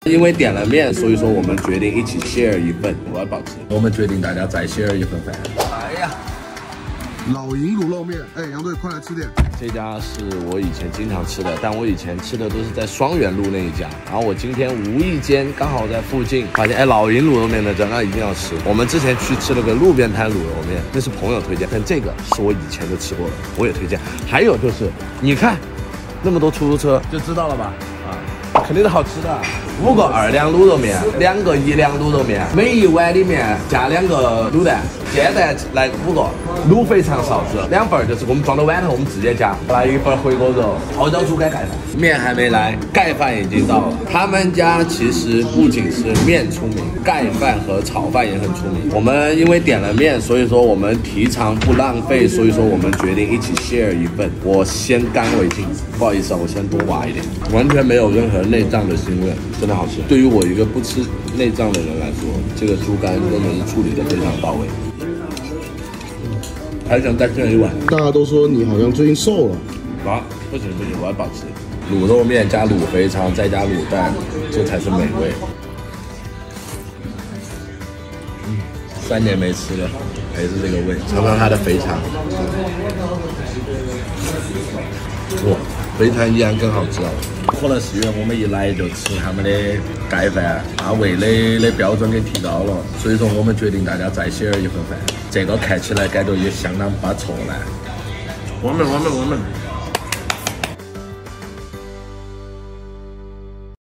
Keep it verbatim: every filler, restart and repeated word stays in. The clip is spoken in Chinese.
因为点了面，所以说我们决定一起 share 一份，我要保持。我们决定大家再 share 一份饭。哎呀， 老营卤肉面，哎，杨队快来吃点。 这家是我以前经常吃的，但我以前吃的都是在双园路那一家。然后我今天无意间刚好在附近发现，哎，老营卤肉面的真的一定要吃。我们之前去吃了个路边摊卤肉面，那是朋友推荐，但这个是我以前就吃过了，我也推荐。还有就是，你看那么多出租车，就知道了吧？啊，肯定是好吃的。五个二两卤肉面，两个一两卤肉面，每一碗里面加两个卤蛋，煎蛋来五个，卤肥肠臊子两份，就是我们装到碗头，我们直接加。来一份回锅肉，泡椒猪肝盖饭。面还没来，盖饭已经到了。他们家其实不仅是面出名，盖饭和炒饭也很出名。我们因为点了面，所以说我们提倡不浪费，所以说我们决定一起 share 一份。我先干为敬，不好意思啊，我先多挖一点，完全没有任何内脏的腥味，真的好吃。对于我一个不吃内脏的人来说，这个猪肝真的是处理的非常到位。还想再吃一碗。 大家都说你好像最近瘦了。 啊，不行不行，我要保持。卤肉面加卤肥肠再加卤蛋，这才是美味。嗯，三年没吃了，还是这个味。尝尝它的肥肠。哇，肥肠依然更好吃了。可能是因为我们一来就吃他们的盖饭，把味蕾的标准给提高了，所以说我们决定大家再 share 一份饭。这个看起来感觉也相当不错呢。我们我们我们。